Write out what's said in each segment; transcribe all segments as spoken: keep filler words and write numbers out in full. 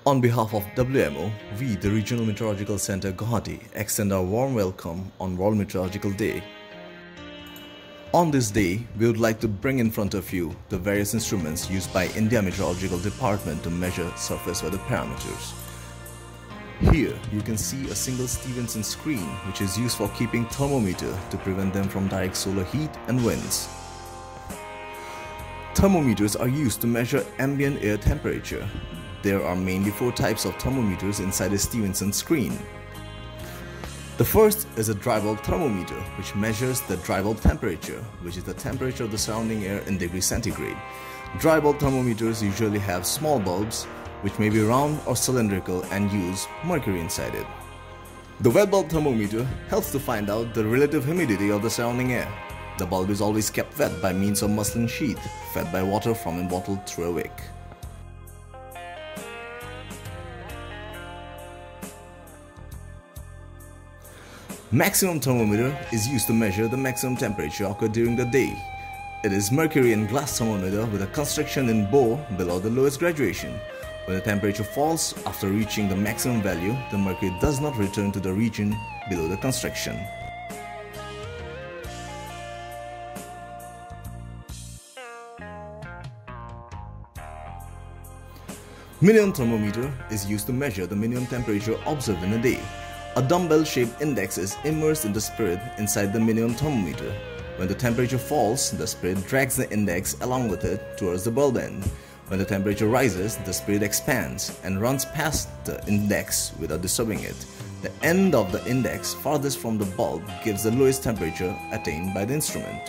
On behalf of W M O, we, the Regional Meteorological Center Guwahati, extend our warm welcome on World Meteorological Day. On this day, we would like to bring in front of you the various instruments used by India Meteorological Department to measure surface weather parameters. Here, you can see a single Stevenson screen which is used for keeping thermometer to prevent them from direct solar heat and winds. Thermometers are used to measure ambient air temperature. There are mainly four types of thermometers inside a Stevenson screen. The first is a dry bulb thermometer, which measures the dry bulb temperature, which is the temperature of the surrounding air in degrees centigrade. Dry bulb thermometers usually have small bulbs, which may be round or cylindrical and use mercury inside it. The wet bulb thermometer helps to find out the relative humidity of the surrounding air. The bulb is always kept wet by means of muslin sheath, fed by water from a bottle through a wick. Maximum thermometer is used to measure the maximum temperature occurred during the day. It is mercury and glass thermometer with a construction in bow below the lowest graduation. When the temperature falls after reaching the maximum value, the mercury does not return to the region below the construction. Minimum thermometer is used to measure the minimum temperature observed in a day. A dumbbell-shaped index is immersed in the spirit inside the minimum thermometer. When the temperature falls, the spirit drags the index along with it towards the bulb end. When the temperature rises, the spirit expands and runs past the index without disturbing it. The end of the index farthest from the bulb gives the lowest temperature attained by the instrument.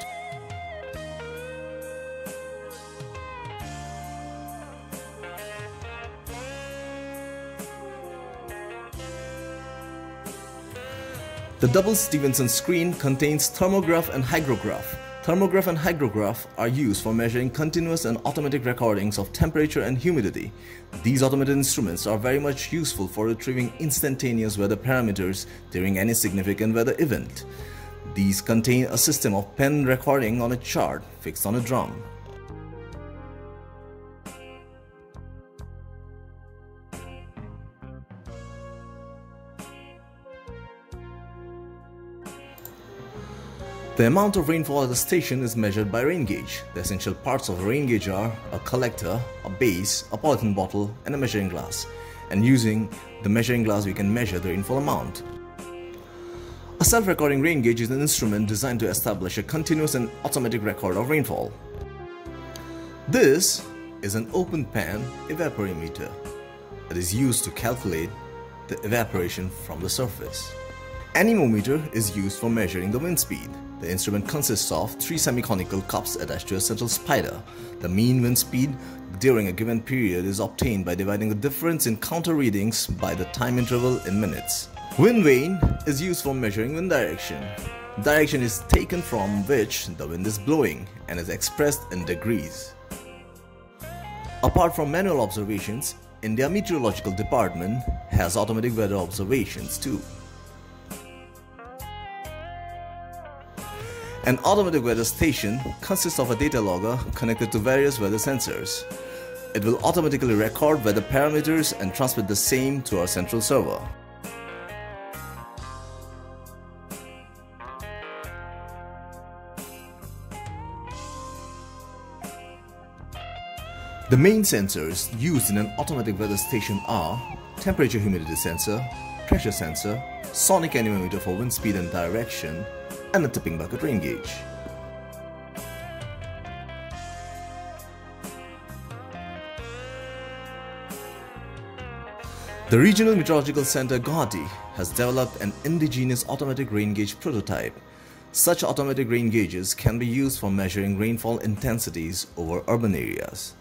The double Stevenson screen contains thermograph and hygrograph. Thermograph and hygrograph are used for measuring continuous and automatic recordings of temperature and humidity. These automated instruments are very much useful for retrieving instantaneous weather parameters during any significant weather event. These contain a system of pen recording on a chart fixed on a drum. The amount of rainfall at the station is measured by rain gauge. The essential parts of a rain gauge are a collector, a base, a polythene bottle, and a measuring glass. And using the measuring glass, we can measure the rainfall amount. A self-recording rain gauge is an instrument designed to establish a continuous and automatic record of rainfall. This is an open pan evaporimeter. It is used to calculate the evaporation from the surface. Anemometer is used for measuring the wind speed. The instrument consists of three semi-conical cups attached to a central spider. The mean wind speed during a given period is obtained by dividing the difference in counter readings by the time interval in minutes. Wind vane is used for measuring wind direction. Direction is taken from which the wind is blowing and is expressed in degrees. Apart from manual observations, India Meteorological Department has automatic weather observations too. An automatic weather station consists of a data logger connected to various weather sensors. It will automatically record weather parameters and transmit the same to our central server. The main sensors used in an automatic weather station are temperature humidity sensor, pressure sensor, sonic anemometer for wind speed and direction, and a tipping bucket rain gauge. The Regional Meteorological Center Guwahati has developed an indigenous automatic rain gauge prototype. Such automatic rain gauges can be used for measuring rainfall intensities over urban areas.